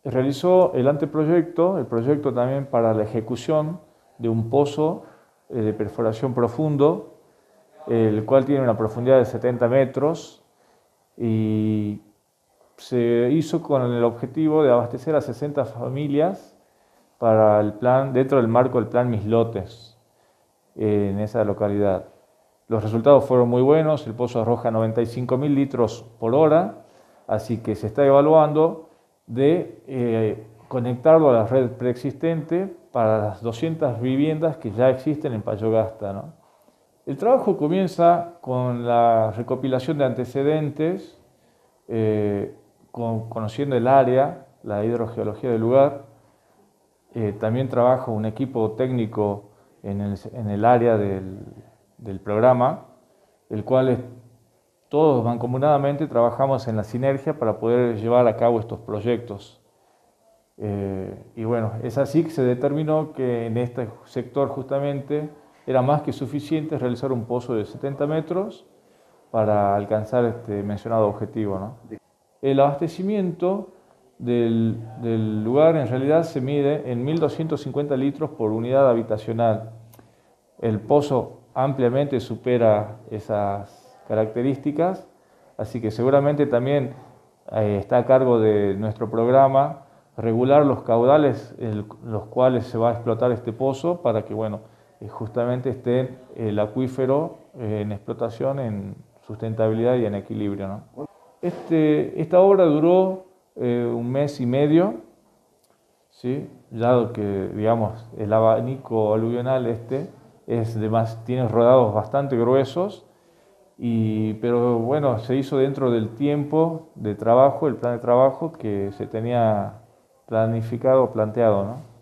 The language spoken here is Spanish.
realizó el anteproyecto, el proyecto también para la ejecución de un pozo de perforación profundo, el cual tiene una profundidad de 70 metros y se hizo con el objetivo de abastecer a 60 familias para el plan, dentro del marco del plan Mis Lotes en esa localidad. Los resultados fueron muy buenos, el pozo arroja 95.000 litros por hora, así que se está evaluando de conectarlo a la red preexistente para las 200 viviendas que ya existen en Payogasta, ¿no? El trabajo comienza con la recopilación de antecedentes, conociendo el área, la hidrogeología del lugar. También trabaja un equipo técnico en el área del programa, el cual todos mancomunadamente trabajamos en la sinergia para poder llevar a cabo estos proyectos. Y bueno, es así que se determinó que en este sector justamente era más que suficiente realizar un pozo de 70 metros para alcanzar este mencionado objetivo, ¿no? El abastecimiento del lugar en realidad se mide en 1.250 litros por unidad habitacional. El pozo ampliamente supera esas características, así que seguramente también está a cargo de nuestro programa regular los caudales en los cuales se va a explotar este pozo para que, bueno, justamente esté el acuífero en explotación, en sustentabilidad y en equilibrio, ¿no? Esta obra duró 1 mes y medio, ¿sí? Dado que, digamos, el abanico aluvional tiene rodados bastante gruesos, pero bueno, se hizo dentro del tiempo de trabajo, el plan de trabajo que se tenía planificado, planteado, ¿no?